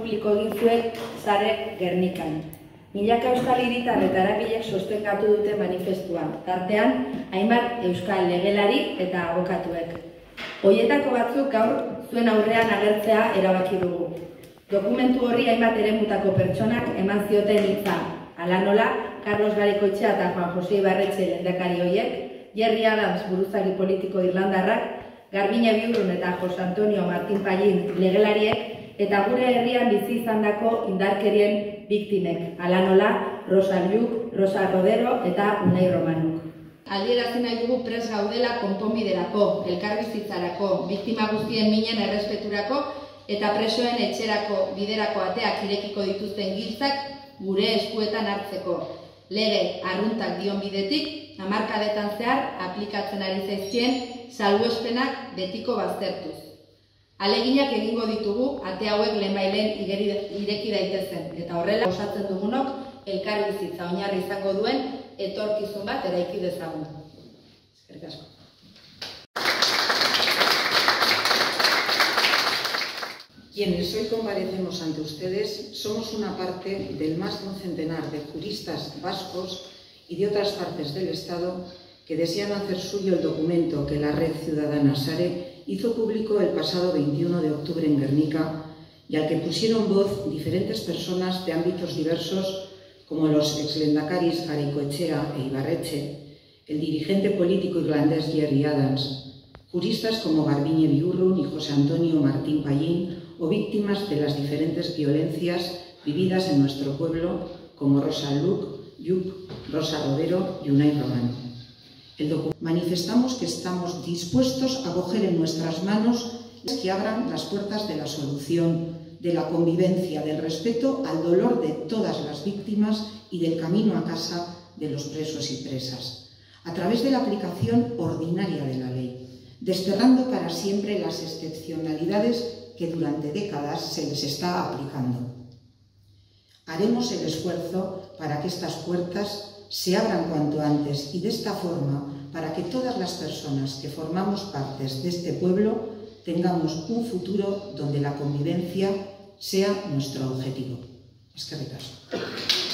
publiko egin zuen Sare Gernikan. Milaka euskal hiritar eta eragilek sostengatu dute manifestua, tartean hainbat euskal legelari eta abokatuek. Hoietako batzuk gaur zuen aurrean agertzea erabaki dugu. Dokumentu horri hainbat eremutako pertsonak eman zioten hitza, hala nola, Carlos Garaikoetxea eta Juan Jose Ibarretxe lehendakari horiek, Gerry Adams buruzagi politiko irlandarrak, Garbiñe Biurrun eta Jose Antonio Martin Pallín legelariek, eta gure herrian bizi izandako indarkerien biktimek, hala nola, Rosa Lluc, Rosa Rodero eta Unai Romanuk. Adierazi nahi dugu prest gaudela konponbiderako, elkarbizitzarako, biktima guztien minen errespeturako eta presoen etxerako biderako ateak irekiko dituzten giltzak gure eskuetan hartzeko. Lege arruntak dion bidetik, hamarkadetan zehar aplikatzen ari zaizkien salbuespenak betiko baztertuz. Aleginak egingo ditugu ate hauek lehenbailen ireki daitezen, eta horrela osatzen dugunok elkarbizitza oinarri izango duen etorkizun bat eraiki dezagun. Eskerrik asko. Quienes hoy comparecemos ante ustedes somos una parte del más de un centenar de juristas vascos y de otras partes del Estado que desean hacer suyo el documento que la Red Ciudadana Sare hizo público el pasado 21 de octubre en Gernika y al que pusieron voz diferentes personas de ámbitos diversos como los exlendakaris Garaikoetxea e Ibarretxe, el dirigente político irlandés Gerry Adams, juristas como Garbiñe Biurrun y José Antonio Martín Pallín o víctimas de las diferentes violencias vividas en nuestro pueblo como Rosa Lluc, Rosa Rodero y Unai Romanuk. Manifestamos que estamos dispuestos a coger en nuestras manos que abran las puertas de la solución, de la convivencia, del respeto al dolor de todas las víctimas y del camino a casa de los presos y presas, a través de la aplicación ordinaria de la ley, desterrando para siempre las excepcionalidades que durante décadas se les está aplicando. Haremos el esfuerzo para que estas puertas se abran cuanto antes y de esta forma para que todas las personas que formamos partes de este pueblo tengamos un futuro donde la convivencia sea nuestro objetivo. Eskerrik asko.